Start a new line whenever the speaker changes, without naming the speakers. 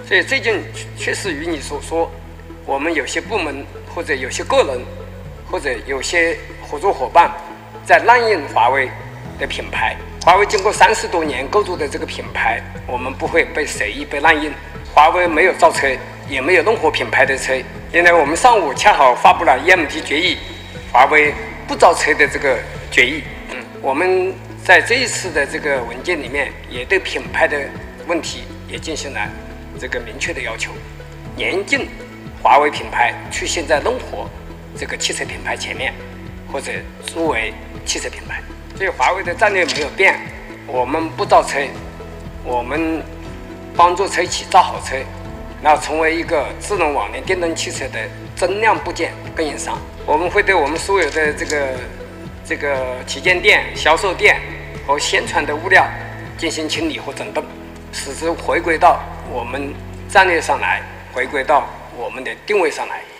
所以最近确实与你所说，我们有些部门或者有些个人或者有些合作伙伴在滥用华为的品牌。华为经过30多年构筑的这个品牌，我们不会被随意被滥用。华为没有造车，也没有任何品牌的车。因为我们上午恰好发布了 EMD 决议，华为不造车的这个决议。我们在这一次的这个文件里面，也对品牌的问题也进行了这个明确的要求，严禁华为品牌出现在任何这个汽车品牌前面，或者作为汽车品牌。所以华为的战略没有变，我们不造车，我们帮助车企造好车，然后成为一个智能网联电动汽车的增量部件供应商。我们会对我们所有的这个旗舰店、销售店和宣传的物料进行清理和整顿，使之回归到我们战略上来，回归到我们的定位上来。